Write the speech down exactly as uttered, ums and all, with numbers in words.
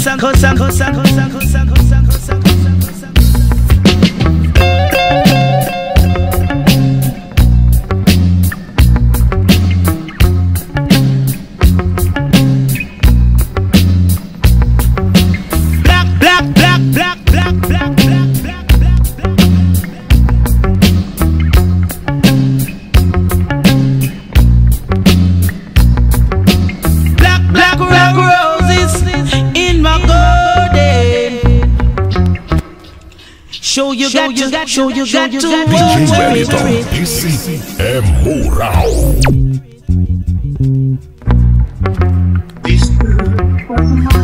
Kosan, Kosan, Kosan, Kosan, Kosan, Kosan, Kosan, Kosan. Black, black, black, black, black, black, black, black, black, black. Black, black, black roses in my garden. Show you got to, show you got to D J Wellington, esse é moral. This